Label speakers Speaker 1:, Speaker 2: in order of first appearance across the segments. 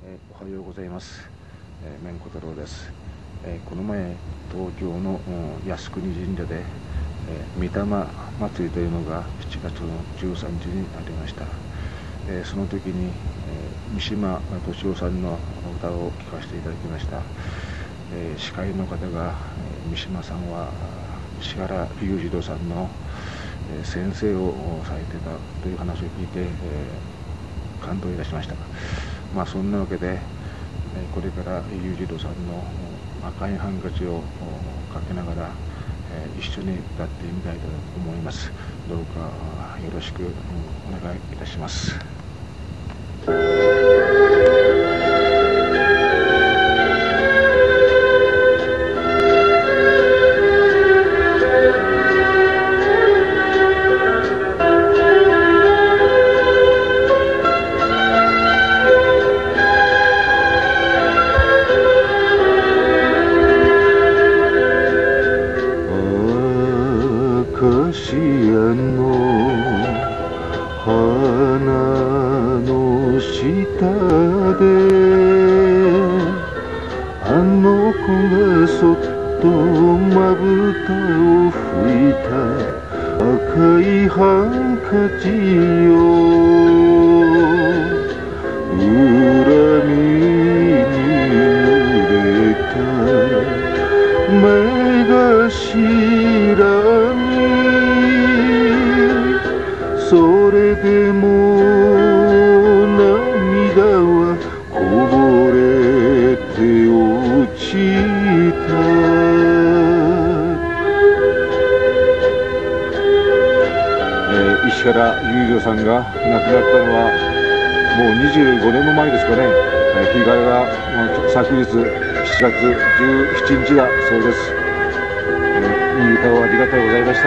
Speaker 1: おはようございます。麺小太郎です。この前東京の靖国神社で、御霊祭りというのが7月の13日にありました。その時に、三島敏夫さんの歌を聴かせていただきました。司会の方が、三島さんは石原裕次郎さんの、先生をされてたという話を聞いて、感動いたしました。そんなわけで、これから裕次郎さんの赤いハンカチをかけながら、一緒に歌ってみたいと思います。どうかよろしくお願いいたします。
Speaker 2: アカシアの花の下であの子がそっとまぶたを拭いた赤いハンカチよ、恨みに濡れた目頭にそれでも涙はこぼれて落ちた。石原裕次郎さんが亡くなったのはもう25年も前ですかね。被害は昨日7月17日だそうです。いい歌をありがとうございました。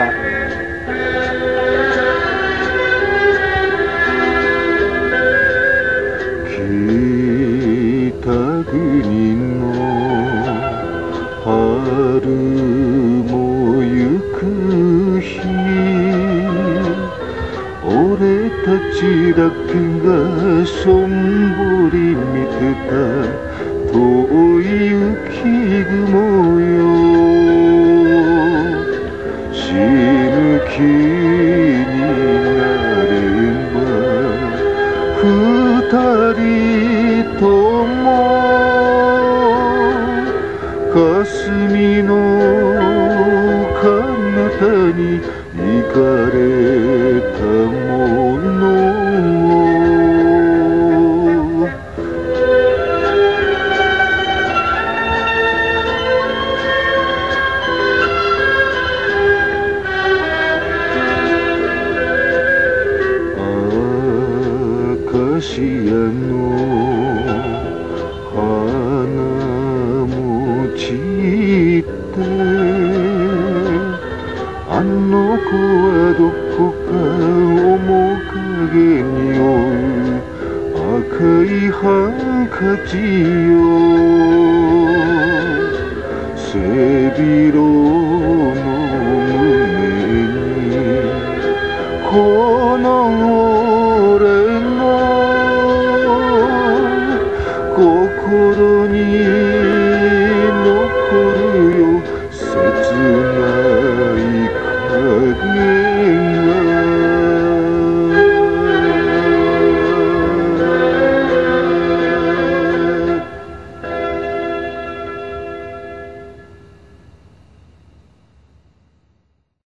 Speaker 2: 北国の春もゆく日、俺たちだけがしょんぼり見てた遠い雪雲よ、死ぬ気になれば二人とも霞の彼方に行かれたもの。アカシアの花も散ってあの子はどこか面影に追う赤いハンカチよ、背広